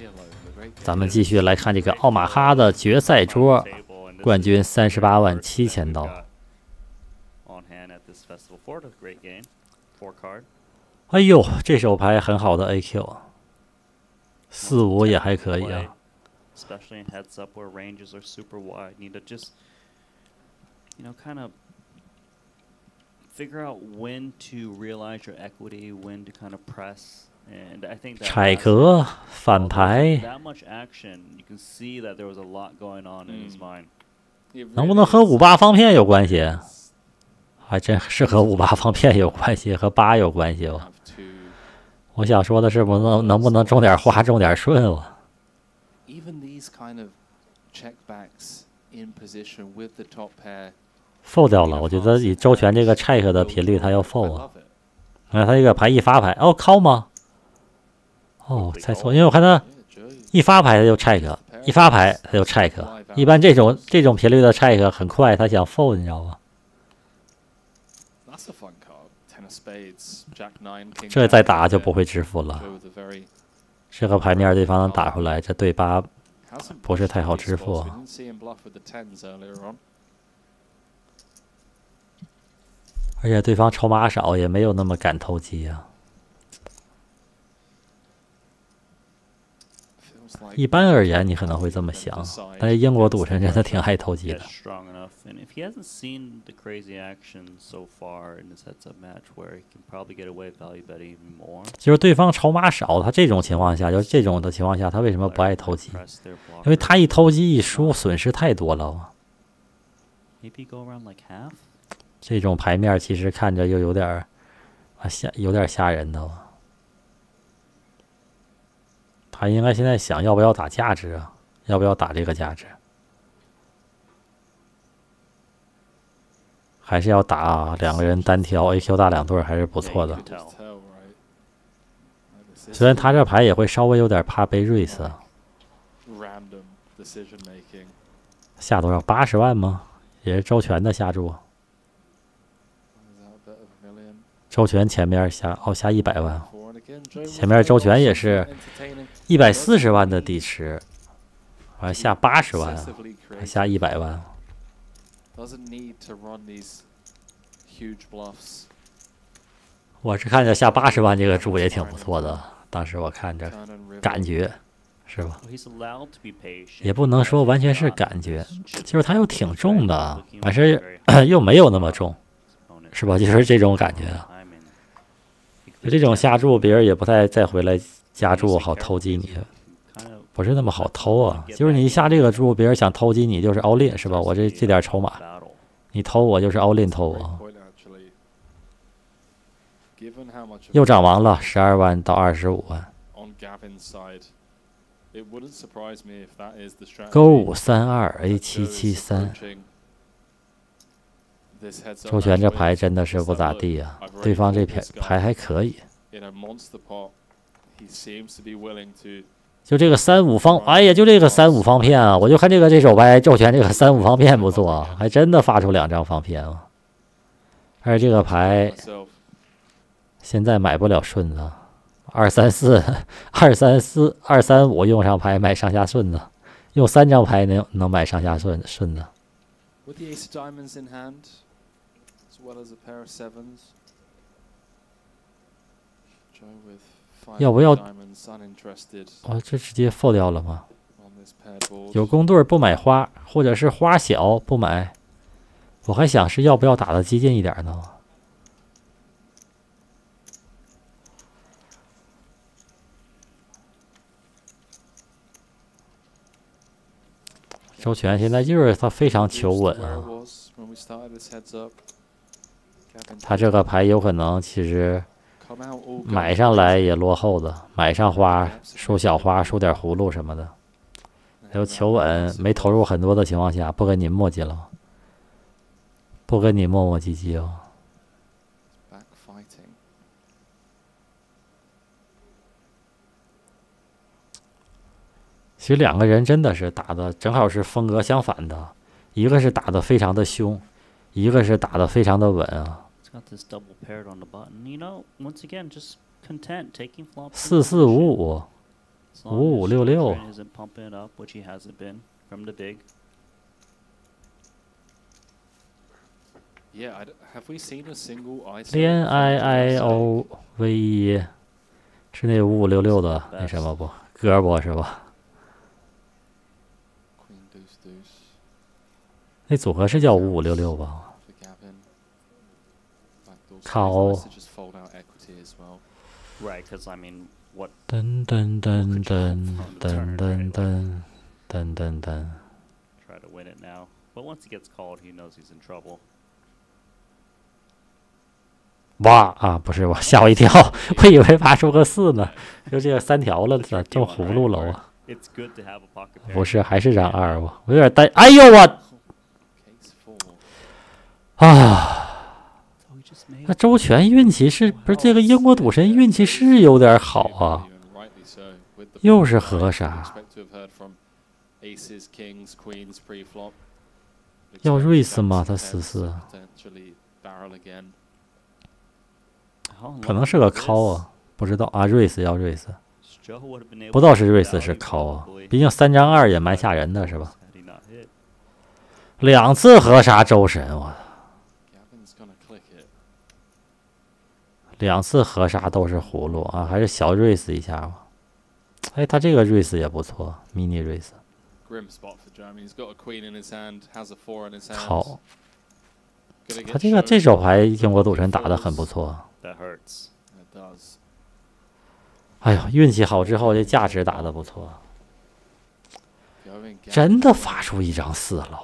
咱们继续来看这个奥马哈的决赛桌，冠军387000刀。哎呦，这手牌很好的 AQ，45也还可以啊。 Especially in heads up where ranges are super wide, need to just, kind of figure out when to realize your equity, when to kind of press. And I think that 拆壳反牌 that much action, you can see that there was a lot going on in his mind. 能不能和58方片有关系？还真是和58方片有关系，和8有关系吧。我想说的是，能不能种点花，种点顺啊？ Even these kind of checkbacks in position with the top pair fold 掉了，我觉得以周全这个 check 的频率，他要 fold 啊。他这个牌一发牌，哦，call 吗？哦，猜错，因为我看他一发牌他就 check， 一发牌他就 check。一般这种频率的 check 很快，他想 fold， 你知道吗？这再打就不会支付了。这个牌面对方能打出来，这对8不是太好支付。而且对方筹码少，也没有那么敢投机啊。一般而言，你可能会这么想，但是英国赌神真的挺爱投机的。就是对方筹码少，他这种情况下，就是这种的情况下，他为什么不爱投机？因为他一投机一输，损失太多了。这种牌面其实看着又有点吓人的。他应该现在想要不要打价值啊？要不要打这个价值？还是要打啊？两个人单挑 AQ 大两对还是不错的。虽然他这牌也会稍微有点怕被瑞斯。下多少？80万吗？也是周全的下注。周全前面下100万，前面周全也是140万的底池，还下80万，还下100万。我是看着下80万这个注也挺不错的，当时我看着感觉是吧？也不能说完全是感觉，就是他又挺重的，但是又没有那么重，是吧？就是这种感觉啊。这种下注，别人也不太再回来加注，好偷鸡你，不是那么好偷啊。就是你一下这个注，别人想偷鸡你，就是 all in 是吧？我这点筹码，你偷我就是 all in 偷我。又涨完了，12万到25万。勾532 A773。周全这牌真的是不咋地啊，对方这牌还可以。就这个35方，哎呀，就这个35方片啊，我就看这手牌，周全这个35方片不错啊，还真的发出2张方片啊。而且这个牌现在买不了顺子，234、234、235用上牌买上下顺子，用3张牌能买上下顺子。要不要？哦，这直接 fold 掉了吗？有公对不买花，或者是花小不买。我还想是要不要打的激进一点呢？周全现在就是他非常求稳啊。他这个牌有可能其实买上来也落后的，买上花输小花，输点葫芦什么的。还有求稳，没投入很多的情况下，不跟你磨叽了，不跟你磨磨唧唧哦。其实两个人真的是打的正好是风格相反的，一个是打的非常的凶，一个是打的非常的稳啊。4455， 5566。连 IIOV1是那5566的那什么不？歌不是吧？那组合是叫5566吧？靠！噔噔噔噔噔噔噔噔噔噔。哇啊！不是我吓我一跳，我以为爬出个4呢，就这个3条了，咋中葫芦了啊？不是，还是张2吧？我有点担，哎呦我！啊！那周全运气是不是这个英国赌神运气是有点好啊？又是河沙，要瑞斯吗？他44，可能是个 call 啊，不知道啊。瑞斯要瑞斯，不知道是瑞斯是 call 啊，毕竟3张2也蛮吓人的，是吧？2次河沙周神，我。2次河沙都是葫芦啊，还是小瑞斯一下吧。哎，他这个瑞斯也不错，迷你瑞斯。好，他这手牌英国赌神打得很不错。哎呦，运气好之后，这价值打得不错。真的发出一张4了，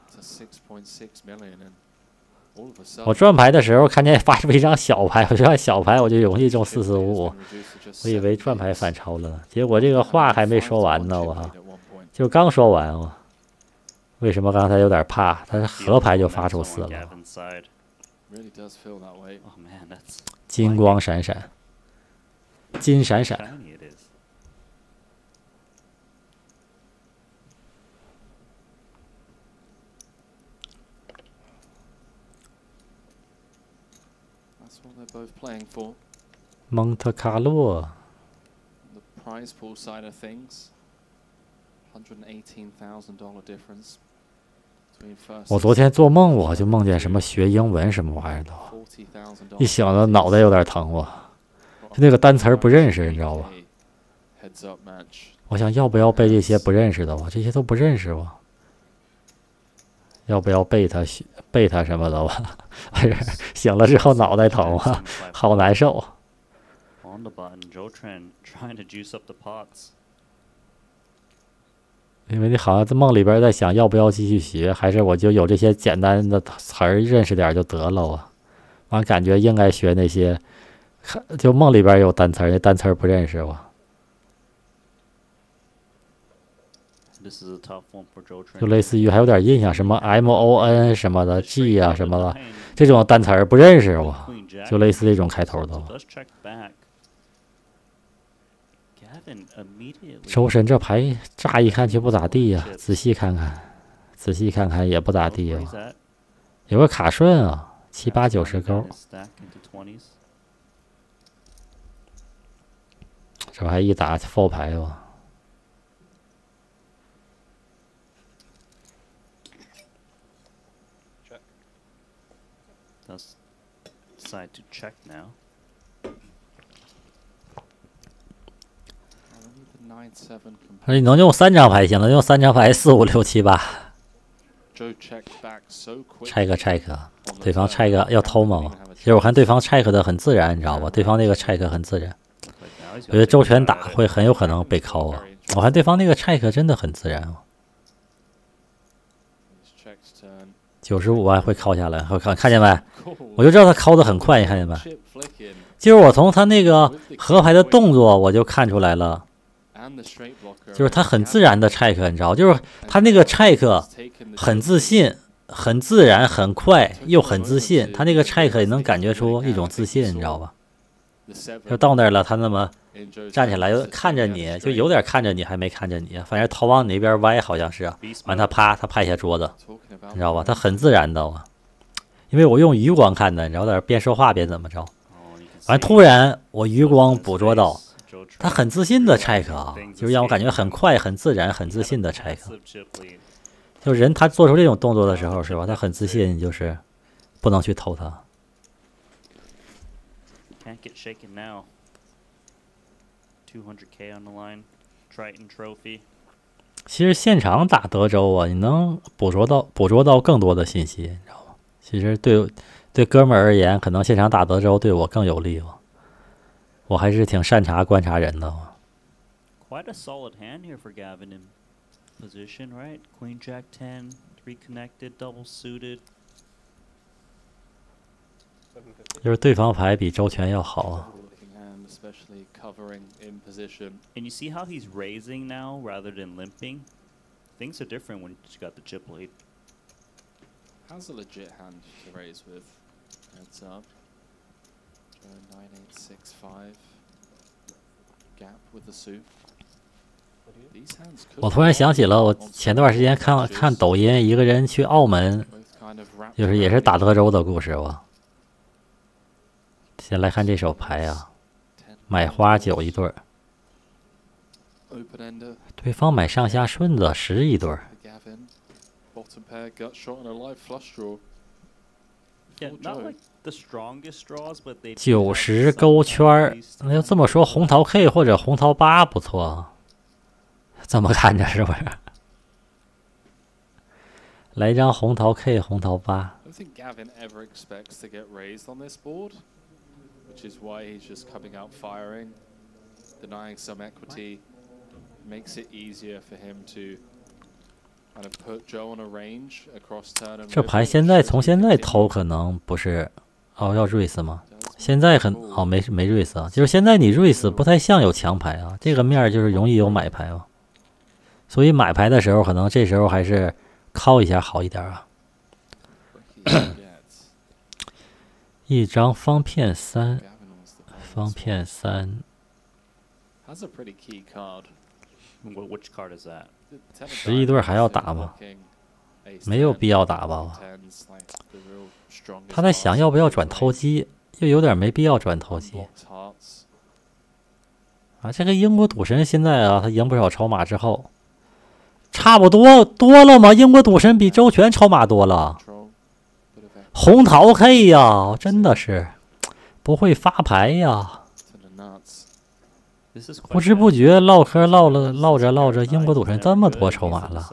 我转牌的时候看见发出一张小牌，我就看小牌我就容易中4455，我以为转牌反超了呢，结果这个话还没说完呢，我就刚说完我。为什么刚才有点怕？他河牌就发出4了，金光闪闪，金闪闪。蒙特卡洛。我昨天做梦，我就梦见什么学英文什么玩意儿的，一想到脑袋有点疼我，那个单词不认识，你知道吧？我想要不要背这些不认识的？我这些都不认识我。要不要背它什么的吧？醒了之后脑袋疼啊，好难受。因为你好像在梦里边在想要不要继续学，还是我就有这些简单的词儿认识点就得了啊？完感觉应该学那些，就梦里边有单词，那单词不认识我。就类似于还有点印象，什么 MON 什么的 G 啊什么的，这种单词不认识我，就类似这种开头的。周神这牌乍一看就不咋地呀，仔细看看也不咋地呀。有个卡顺啊，7、8、90勾，这还一打 fold 牌吧。 Decide to check now. 你能用3张牌行，能用3张牌4、5、6、7、8。check，对方 check 要偷吗？其实我看对方 check 的很自然，你知道吧？对方那个 check 很自然，我觉得周全打会很有可能被call啊。我看对方那个 check 真的很自然啊。95万会call下来，看见没？我就知道他call的很快，你看见没？就是我从他那个河牌的动作我就看出来了，就是他很自然的 check， 你知道，就是他那个 check 很自信、很自然、很快又很自信，他那个 check 也能感觉出一种自信，你知道吧？就到那儿了，他那么站起来看着你，就有点看着你，还没看着你，反正头往你那边歪，好像是。完他拍一下桌子，你知道吧？他很自然的，因为我用余光看的，你知道，在那边说话边怎么着。完突然我余光捕捉到他很自信的 check 啊，就是让我感觉很快、很自然、很自信的 check。就人他做出这种动作的时候，是吧？他很自信，就是不能去偷他。 Can't get shaken now. 200K on the line. Triton Trophy. 其实现场打德州啊，你能捕捉到更多的信息，你知道吗？其实对哥们儿而言，可能现场打德州对我更有利吧。我还是挺擅长观察人的。 Quite a solid hand here for Gavin in position, right? Queen Jack 10, 3 connected, double suited. 就是对方牌比周全要好啊。 Especially covering in position. And you see how he's raising now rather than limping? Things are different when you got the chip lead. How's a legit hand to raise with? Heads up. 9865. Gap with the suit. 我突然想起了，我前段时间看抖音，一个人去澳门，就是也是打德州的故事吧。先来看这手牌啊，买花9一对儿，对方买上下顺子10一对儿。90勾圈儿，那要这么说，红桃 K 或者红桃8不错。这么看着是不是？来一张红桃 K， 红桃8。 I don't think Gavin ever expects to get raised on this board, which is why he's just coming out firing, denying some equity, makes it easier for him to kind of put Joe on a range across turn. 这牌从现在偷可能不是哦，要 raise 吗？现在没 raise 啊，就是现在你 raise 不太像有强牌啊，这个面就是容易有买牌嘛。所以买牌的时候，可能这时候还是靠一下好一点啊。一张方片3，方片3。11一对还要打吗？没有必要打吧。他在想要不要转偷鸡，又有点没必要转偷鸡。啊，这个英国赌神现在啊，他赢不少筹码之后。差不多了吗？英国赌神比周全筹码多了。红桃 K 呀，真的是不会发牌呀。不知不觉唠嗑唠着，英国赌神这么多筹码了。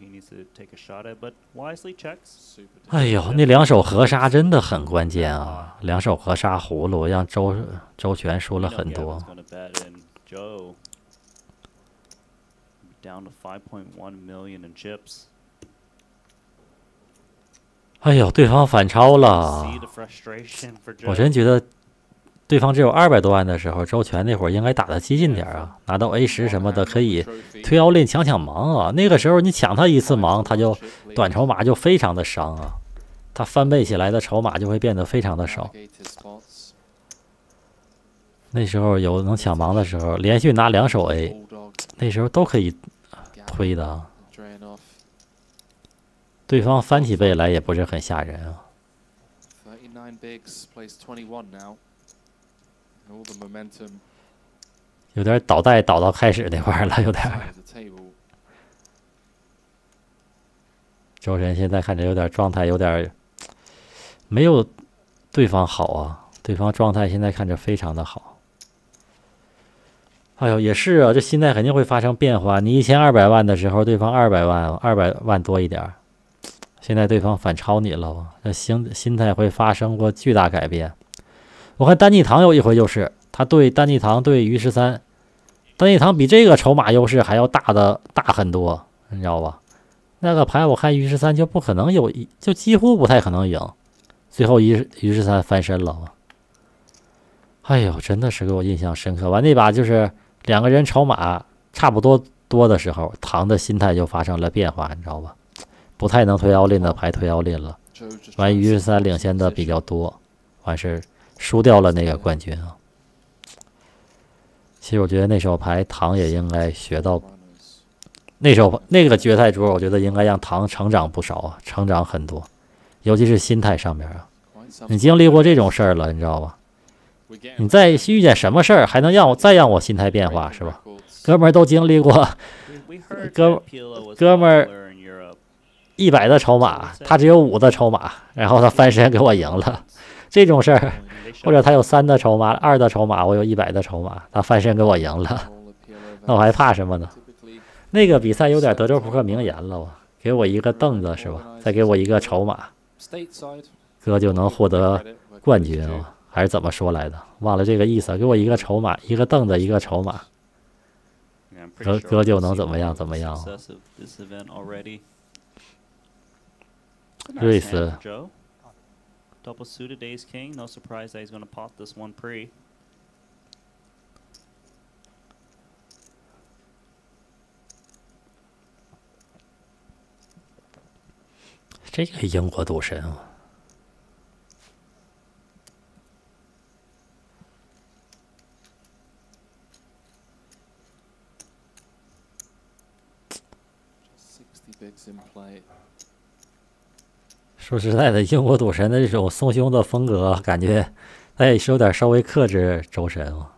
哎呦，那2手合杀真的很关键啊！2手合杀葫芦让周全输了很多。 Down to 5.1 million in chips. 哎呦，对方反超了！我真觉得对方只有200多万的时候，周全那会儿应该打得激进点啊，拿到 A10什么的可以推all in抢盲啊。那个时候你抢他一次盲，他就短筹码就非常的伤啊，他翻倍起来的筹码就会变得非常的少。那时候有能抢盲的时候，连续拿2手 A， 那时候都可以推的啊。对方翻起倍来也不是很吓人啊。有点倒带倒到开始那块了，有点。周深现在看着有点状态，有点没有对方好啊。对方状态现在看着非常的好。哎呦，也是啊，这心态肯定会发生变化。你1200万的时候，对方200万多一点，现在对方反超你了，这心态会发生过巨大改变。我看丹尼唐有一回就是他对丹尼唐对于13，丹尼唐比这个筹码优势还要大很多，你知道吧？那个牌我看于13就不可能有，就几乎不太可能赢，最后于13翻身了。哎呦，真的是给我印象深刻。完那把就是2个人筹码差不多的时候，唐的心态就发生了变化，你知道吧？不太能推all in的牌推all in了，完于13领先的比较多，完是输掉了那个冠军啊。其实我觉得那手牌唐也应该学到，那个决赛桌，我觉得应该让唐成长不少啊，成长很多，尤其是心态上面啊。你经历过这种事儿了，你知道吧？ 你再遇见什么事儿，还能让我心态变化是吧？哥们儿都经历过，哥们儿100的筹码，他只有5的筹码，然后他翻身给我赢了，这种事儿，或者他有3的筹码、2的筹码，我有100的筹码，他翻身给我赢了，那我还怕什么呢？那个比赛有点德州扑克名言了，给我一个凳子是吧？再给我一个筹码，哥就能获得冠军啊，还是怎么说来的？忘了这个意思，给我一个筹码，一个凳子，一个筹码。哥就能怎么样？瑞斯 double suited ace king. No surprise that he's going to pop this one pre. 这个英国赌神啊！说实在的，英国赌神的这种松胸的风格，感觉他也是有点稍微克制周神啊。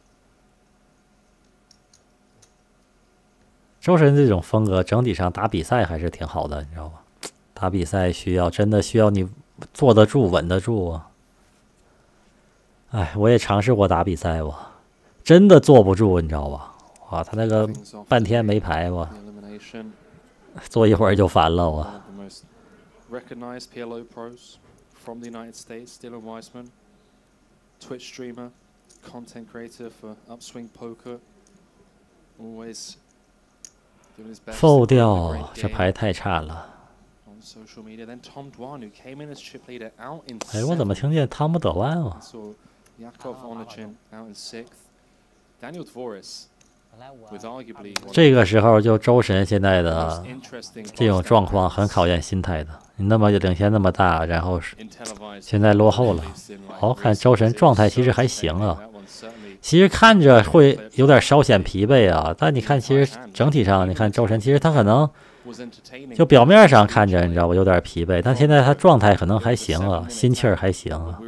周神这种风格，整体上打比赛还是挺好的，你知道吧？打比赛真的需要你坐得住、稳得住啊。哎，我也尝试过打比赛吧，真的坐不住，你知道吧？哇，他那个半天没牌吧，坐一会儿就烦了我。 Recognized PLO pros from the United States, Dylan Weissman, Twitch streamer, content creator for Upswing Poker, always doing his best. 否掉，这牌太差了。 On social media, then Tom Dwan, who came in as chip leader, out in 哎，我怎么听见汤姆德万啊 saw Yakov Onachin out in 6th, Daniel Dvoris. 这个时候就周神现在的这种状况很考验心态的。你那么领先那么大，然后现在落后了。好看周神状态其实还行啊，其实看着会有点稍显疲惫啊。但你看，其实整体上你看周神，其实他可能就表面上看着你知道吧，有点疲惫，但现在他状态可能还行啊，心气儿还行啊，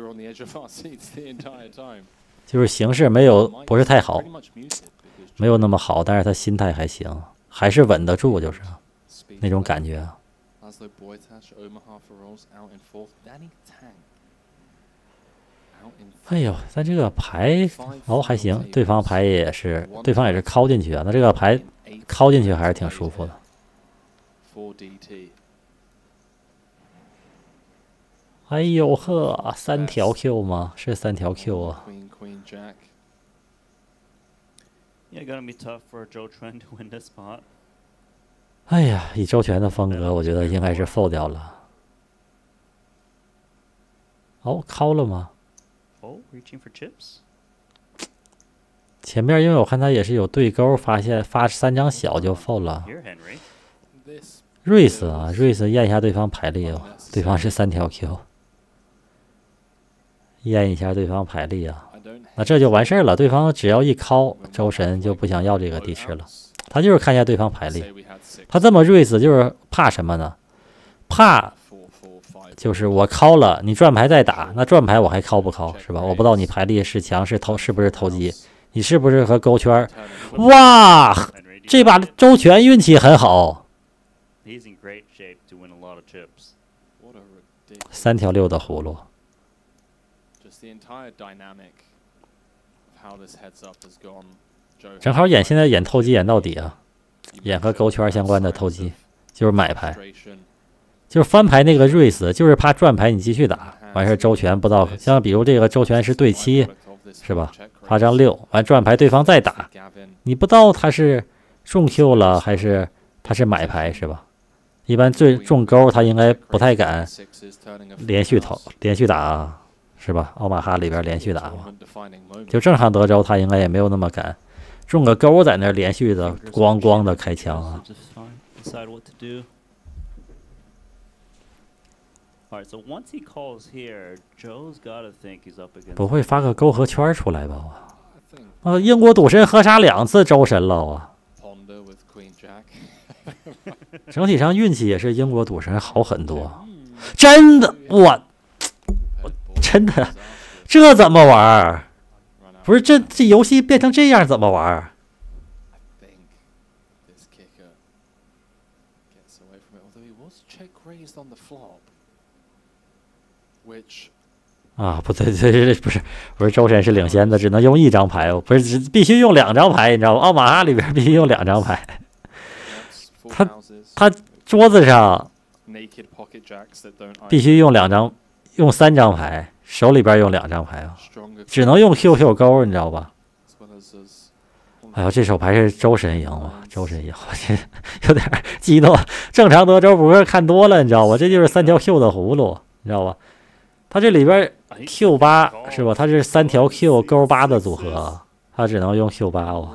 就是形势不是太好。没有那么好，但是他心态还行，还是稳得住，就是那种感觉。哎呦，但这个牌还行，对方也是敲进去啊，那这个牌敲进去还是挺舒服的。哎呦呵，3条 Q 吗？是3条 Q 啊。 Yeah, gonna be tough for Zhou Quan to win this spot. 哎呀，以周全的风格，我觉得应该是 fold 掉了。哦，call 了吗？ Oh, reaching for chips. 前面因为我看他也是有对勾，发3张小就 fold 了。瑞斯啊，瑞斯验一下对方牌力啊，对方是3条 Q， 验一下对方牌力啊。那这就完事儿了，对方只要一call，周神就不想要这个地吃了。他就是看一下对方牌力，他这么瑞斯就是怕什么呢？怕就是我call了，你转牌再打，那转牌我还call不call是吧？我不知道你牌力是强是不是投机，你是不是和勾圈？哇，这把周全运气很好，3条6的葫芦。正好现在演透机演到底啊，演和勾圈相关的透机，就是买牌，就是翻牌那个瑞斯，就是怕转牌你继续打，完事周全不知道，像比如这个周全是对7，是吧？发张6，完转牌对方再打，你不知道他是中 Q 了还是他是买牌是吧？一般最中勾他应该不太敢连续打。是吧？奥马哈里边连续打嘛，就正常德州他应该也没有那么敢，中个勾在那连续的咣咣的开枪啊。不会发个勾和圈出来吧？啊，英国赌神合杀2次周神了啊！整体上运气也是英国赌神好很多，真的我。真的，这怎么玩？ 不是这游戏变成这样怎么玩？ 啊，不对，不是周深是领先的，只能用一张牌，不是必须用2张牌，你知道吗？奥马哈里边必须用2张牌。他桌子上必须用用3张牌，手里边用2张牌啊，只能用 QQ 勾，你知道吧？哎呦，这手牌是周深赢吗？周深赢，我这有点激动。正常德州扑克看多了，你知道吧？这就是3条 Q 的葫芦，你知道吧？它这里边 Q8是吧？它是3条 Q 勾8的组合，它只能用 Q8哦。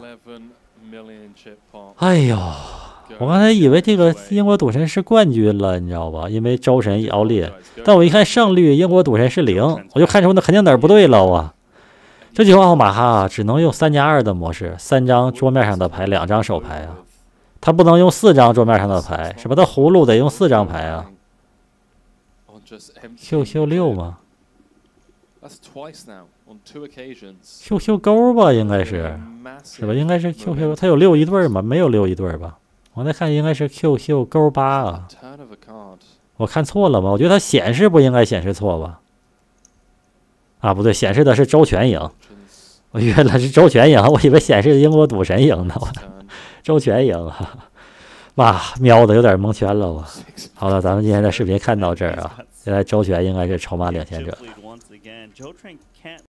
哎呦，我刚才以为这个英国赌神是冠军了，你知道吧？因为周深一奥列，但我一看胜率，英国赌神是0，我就看出那肯定哪儿不对了啊！这句话奥马哈只能用3+2的模式，3张桌面上的牌，2张手牌啊，他不能用4张桌面上的牌，是吧？他葫芦得用4张牌啊。QQ6吗 ？QQ 勾吧，应该是吧？应该是 QQ， 它有6一对吗？没有6一对吧？我再看应该是 QQ 勾8啊。我看错了吗？我觉得它显示不应该显示错吧？啊，不对，显示的是周全赢。我原来是周全赢，我以为显示英国赌神赢呢。周全赢啊！哇，瞄的有点蒙圈了我。好了，咱们今天的视频看到这儿啊。现在周全应该是筹码领先者。